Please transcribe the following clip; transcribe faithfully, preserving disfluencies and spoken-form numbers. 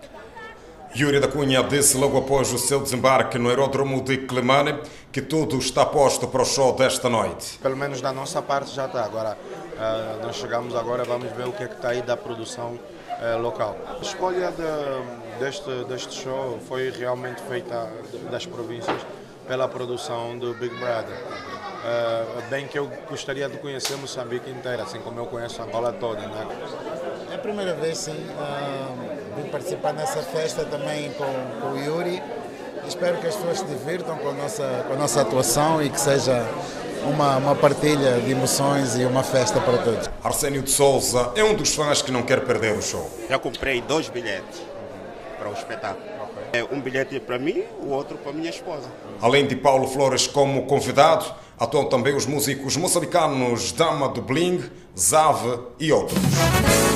Yuri da Cunha disse logo após o seu desembarque no aeródromo de Climane que tudo está posto para o show desta noite. Pelo menos da nossa parte já está. Agora, uh, nós chegamos agora, vamos ver o que é que está aí da produção uh, local. A escolha de, deste, deste show foi realmente feita das províncias pela produção do Big Brother. Uh, bem que eu gostaria de conhecer Moçambique inteira, assim como eu conheço Angola toda, né? É a primeira vez, sim, uh, de participar nessa festa também com, com o Yuri. Espero que as pessoas se divirtam com a nossa, com a nossa atuação e que seja uma, uma partilha de emoções e uma festa para todos. Arsénio de Souza é um dos fãs que não quer perder o show. Já comprei dois bilhetes para o espetáculo. É um bilhete para mim, o outro para minha esposa. Além de Paulo Flores como convidado, atuam também os músicos moçambicanos Dama do Bling, Zave e outros.